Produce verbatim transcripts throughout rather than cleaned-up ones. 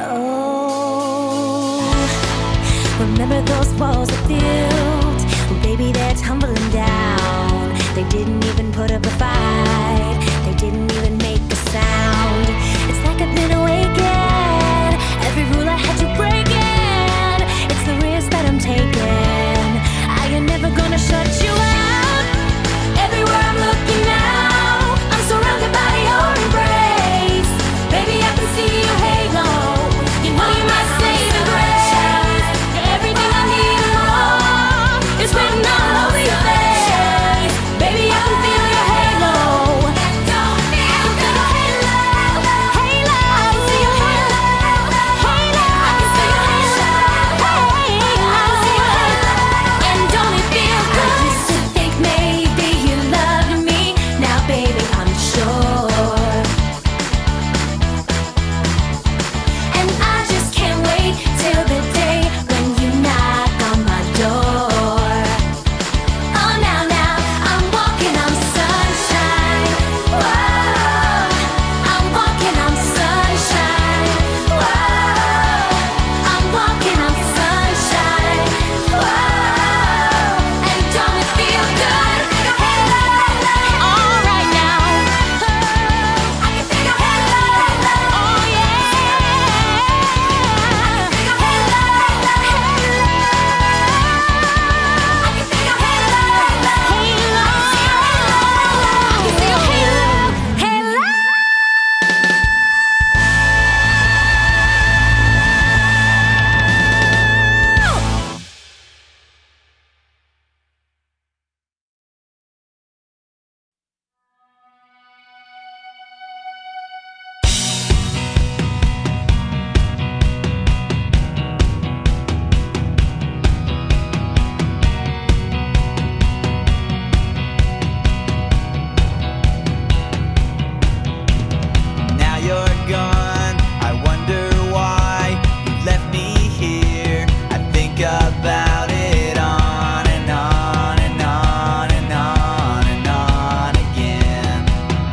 Oh, remember those walls I built? Well, baby, they're tumbling down. They didn't even put up a fight. They didn't even make a sound. It's like I've been awakened. Every rule I had to break in. It's the risk that I'm taking. I am never gonna shut you out. Everywhere I'm looking now, I'm surrounded by your embrace. Baby, I can see your halo. You know you're my saving grace. You're everything I need and more. It's written all over your face. Baby, I can feel your halo. I don't feel good. Halo, halo. I can see your halo. Halo, I can see your halo. Halo, I can see your halo. And don't it feel good? I used to think maybe you loved me. Now, baby, I'm sure. And I just can't wait till the day when you knock on my door. Oh, now, now, I'm walking on sunshine. Whoa, I'm walking on sunshine. Whoa, I'm walking on sunshine. Whoa, and don't it feel good? All right now. I can think of hello. Oh, yeah. Now you're gone, I wonder why you left me here. I think about it on and on and on and on and on again.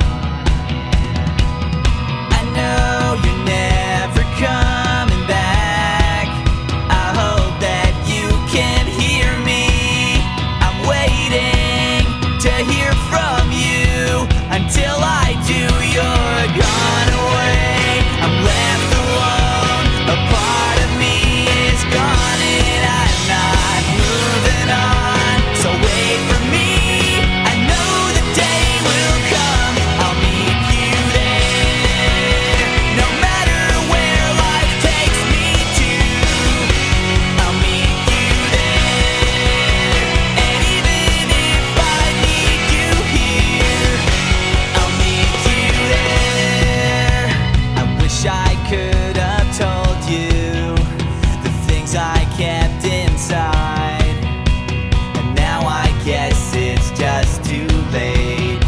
I know you're never coming back. I hope that you can hear me. I'm waiting to hear from you. Until I do, you're gone away. I'm left alone. A part of me is gone and I'm not moving on. So wait for me. I know the day will come. I'll meet you there. No matter where life takes me to, I'll meet you there. And even if I need you here, I'll meet you there. I wish I could have told you the things I kept inside, and now I guess it's just too late.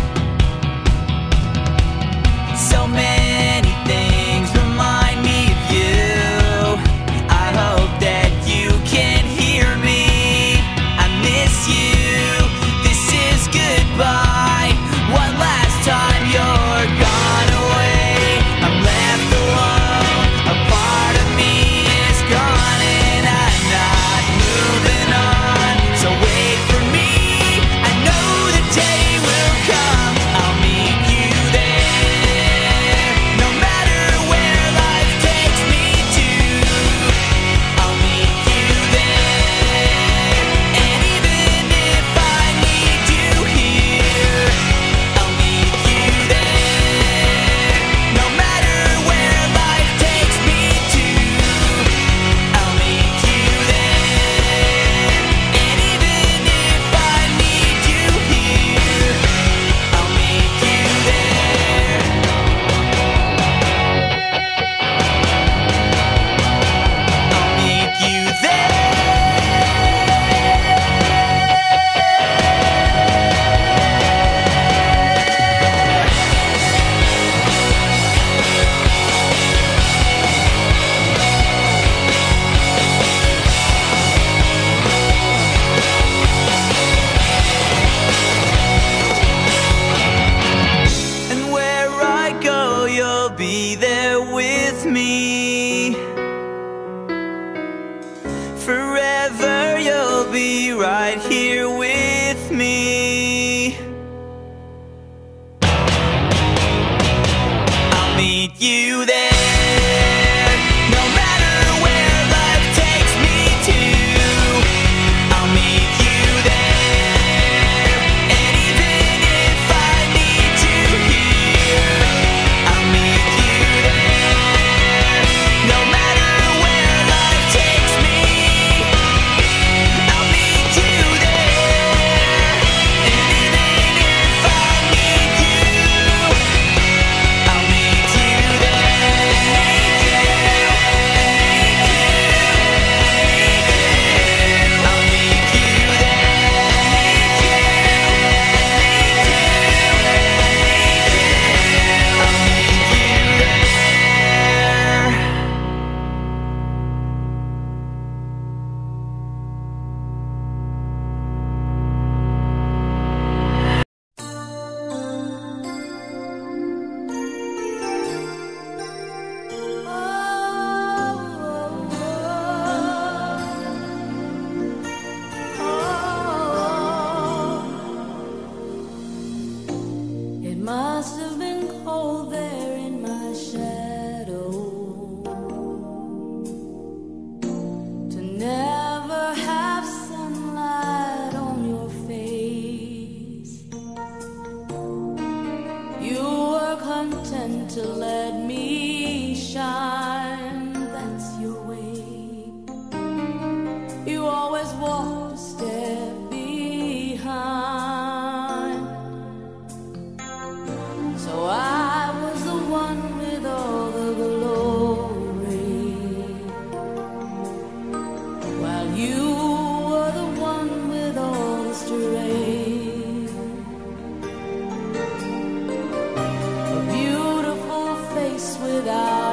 So many things remind me of you. I hope that you can hear me. I miss you. This is goodbye. One last time, you're gone away. I'm left alone. A part of me is gone and I'm not moving on. So wait for me. I know the day will come. I'll meet you there. No matter where life takes me to, I'll meet you there. And even if I need you here, I'll meet you there. No matter where life takes me to, I'll meet you there. And even if I need you here, I'll meet you there. I'll meet you there. And where I go, you'll be there with me. you there. No matter where life takes me to, I'll meet you there. And even if I need you here, I'll meet you there. No matter where life takes me, I'll meet you there. And even if I need you, I'll meet you It must have been cold there in my shadow to never have sunlight on your face. You were content to let me shine, that's your way. You always walked a step behind. So I was the one with all the glory, while you were the one with all the strength. A beautiful face without